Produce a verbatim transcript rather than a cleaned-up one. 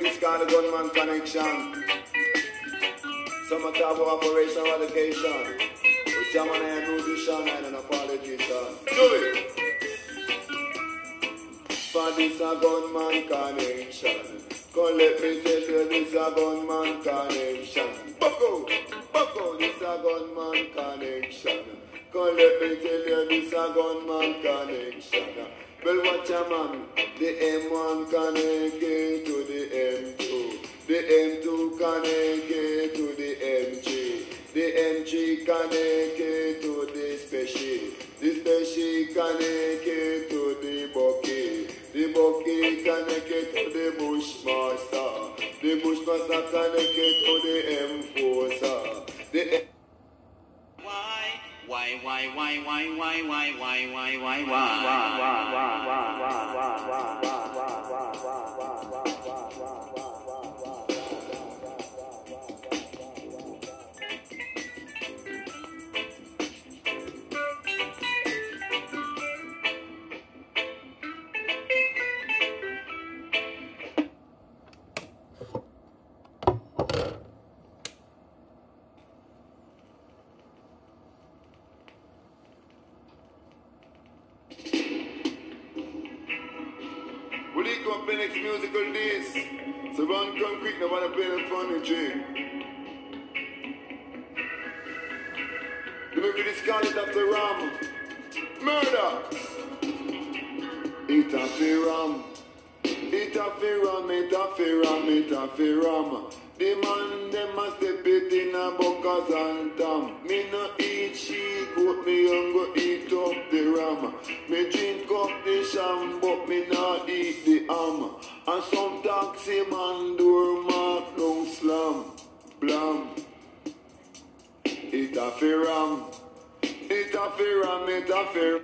this called the gunman connection. Some talk about operation eradication. But German and musician and an politician. Do it! For this a gunman connection. Come let me tell you this a gunman connection. Bucko! Bucko! This a gunman connection. Come let me tell you this a gunman connection. Well, watch a man, the M one connected to the M two, the M two connected to the M three, the M three connected to the Special, the Special connected to the Bucky, the Bucky connected to the Bushmaster, the Bushmaster connected to the Enforcer, the Why, why, why, why, why, why, why, why, why, why, Will he come play next musical days? So run come quick, I wanna play the funny G. The movie this call it after Ram. Murder! It a fi Ram. It a fi Ram, it a fi Ram, it a fi Ram. The man them a step it in a buckers and tam. Me no eat she goat, me young go eat up the ram. Me drink up the sham, but me not eat the ham. And some taxi man door mark no slam. Blam. It a fi Ram. It a fi Ram, it a fi Ram.